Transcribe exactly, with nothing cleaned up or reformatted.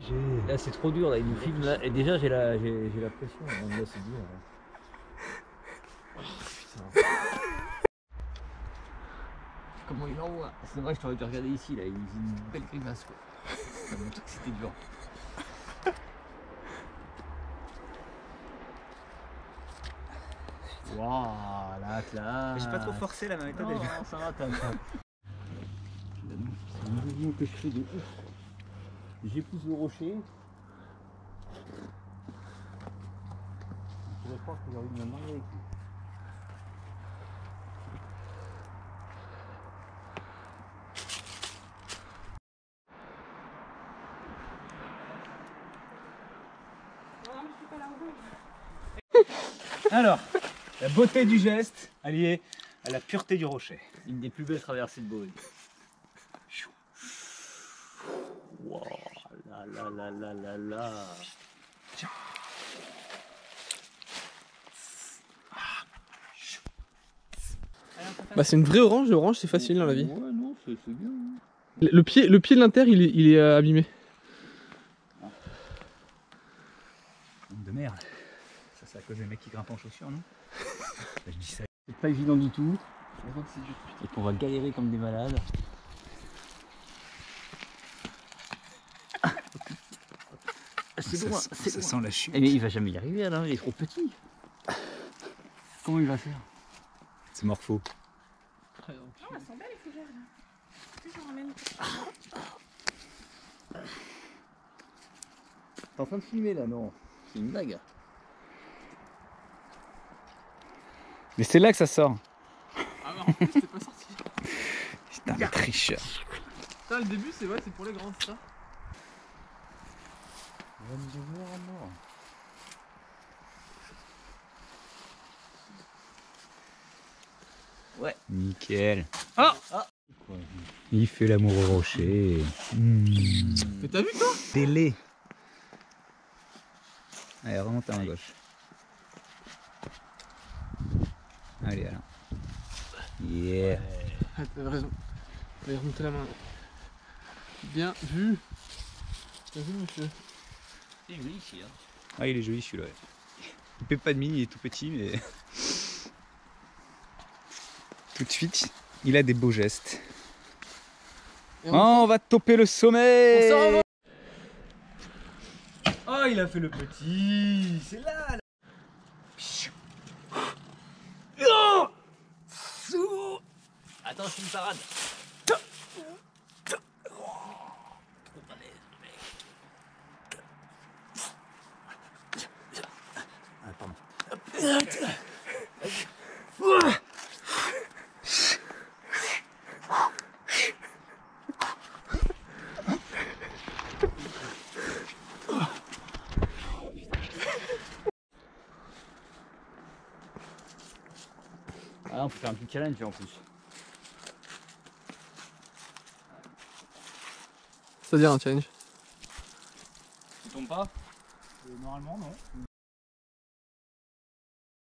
Là c'est trop dur, là il nous filme là. Et déjà j'ai la, j'ai, j'ai la pression, là c'est dur. Là. Oh, putain. Comment il envoie? C'est vrai que je t'aurais dû regarder ici, là, il faisait une belle grimace quoi. Ça montre que c'était dur. Waouh, la classe. J'ai pas trop forcé la méthode. Non, non, ça va, t'as ça. C'est un mouvement que je fais de ouf. J'épouse le rocher. Je pourrais croire que j'ai envie de me marier avec lui. Alors, la beauté du geste alliée à la pureté du rocher. Une des plus belles traversées de Beaune. Wow, là là là là là là. Bah c'est une vraie orange, l'orange c'est facile dans la vie. Ouais non, c'est bien. Le, le pied, le pied de l'inter il est, il est euh, abîmé. De merde. Ça c'est à cause des mecs qui grimpent en chaussures, non? Je dis ça. C'est pas évident du tout. Et qu'on va galérer comme des malades. C'est ça, loin, ça, c'est ça loin. sent la chute. Eh mais il va jamais y arriver là, il est trop petit. Comment il va faire? C'est morpho. Oh, elles sont belles les fougères là. Est-ce que j'en ramène? T'es en train de filmer là, non? C'est une blague. Mais c'est là que ça sort. Ah non, en plus c'est pas sorti. Putain, le tricheur. Putain, le début c'est ouais, c'est pour les grands, c'est ça. Il va nous ouvrir à mort. Ouais. Nickel. Ah, ah. Il fait l'amour au rocher. Mmh. Mais t'as vu toi? Télé. Allez, remonte à ma gauche. Allez, alors. Yeah. Ah, t'as raison. Allez, remonter la main. Bien vu. Bien vu, monsieur. C'est joli ici. Hein. Ah, il est joli celui-là. Il fait pas de mine, il est tout petit, mais. Tout de suite, il a des beaux gestes. Et Oh, on va toper le sommet. On s'en va. Oh, il a fait le petit. C'est là, là. Oh, Attends, c'est une parade. Ah, pardon. Ah, on peut faire un petit challenge en plus. C'est-à-dire un challenge. Tu tombes pas? Euh, normalement, non.